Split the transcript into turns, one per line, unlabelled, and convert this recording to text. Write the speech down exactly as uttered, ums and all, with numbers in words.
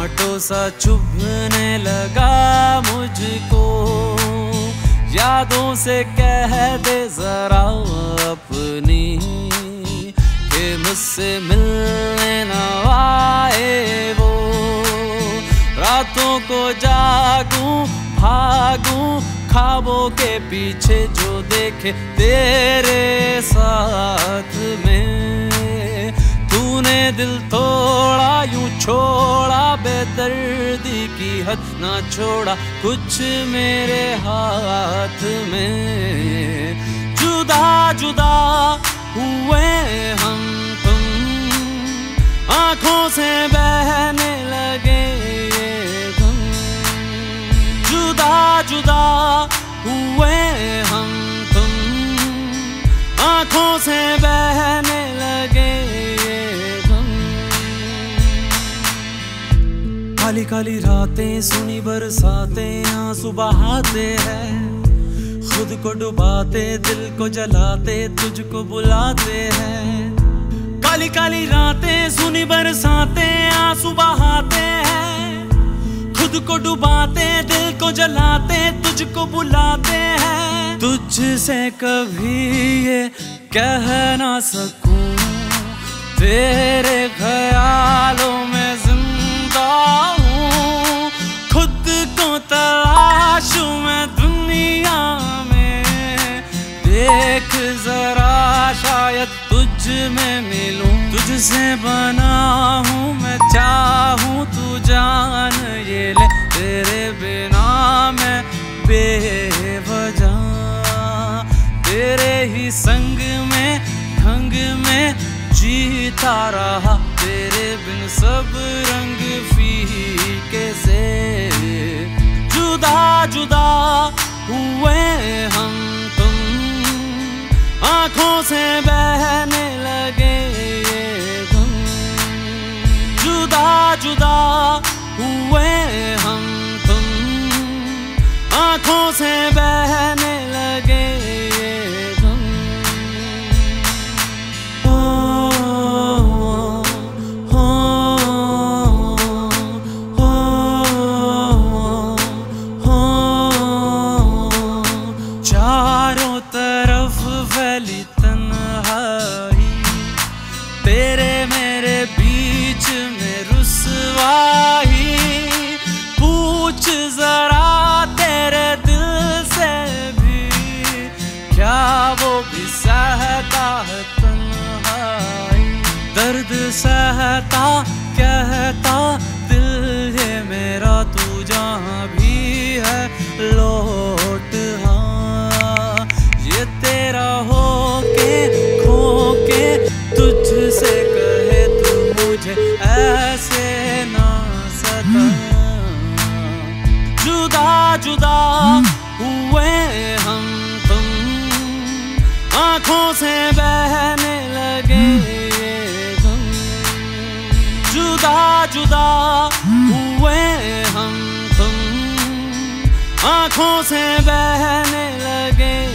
कांटों सा चुभने लगा मुझको। यादों से कह दे जरा अपनी कि मुझसे मिलने न आए वो। रातों को जागूं भागूं ख्वाबों के पीछे जो देखे तेरे साथ में। तूने दिल तोड़ा यूं छोड़ा बेदर्दी की हद ना छोड़ा कुछ मेरे हाथ में। जुदा जुदा हुए हम तुम आंखों से बहने लगे ये गम। जुदा जुदा हुए हम तुम आंखों से बहने लगे ये गम। काली काली रातें सुनी बरसातें आंसू बहाते हैं। खुद को डुबाते दिल को जलाते तुझको बुलाते हैं। काली काली रातें सुनी बरसातें आंसू बहाते हैं। खुद को डुबाते दिल को जलाते तुझको बुलाते हैं। तुझसे कभी ये कह ना सकूं तेरे ख्यालों में जिंदा हूँ। खुद को तलाशूं मैं दुनिया में। देख जरा शायद तुझ में मिलूं। तुझसे बना हूँ मैं चाहूँ तू जान ये ले। तेरे बिना मैं बेवजह तेरे ही संग में ढंग में जीता रहा। तेरे बिन सब रंग फीके से। जुदा जुदा हुए हम तुम आंखों से बहने लगे ये गम। जुदा जुदा हुए हम तुम आंखों से बहने लगे ये गम। ओ, ओ, ओ, ओ, ओ, चारों तरफ फैली तन्हाई। तेरे मेरे बीच में रुसवाई। पूछ जरा तेरे दिल से भी क्या वो भी सहता है तन्हाई। दर्द सहता कहता दिल ये मेरा तू जहाँ भी है लौट हाँ। ये तेरा हो के खो के तुझसे कहे तू मुझे ऐसे ना सता। जुदा जुदा हुए हम तुम आंखों से बहने लगे ये गम। जुदा जुदा हुए हम तुम आंखों से बहने लगे।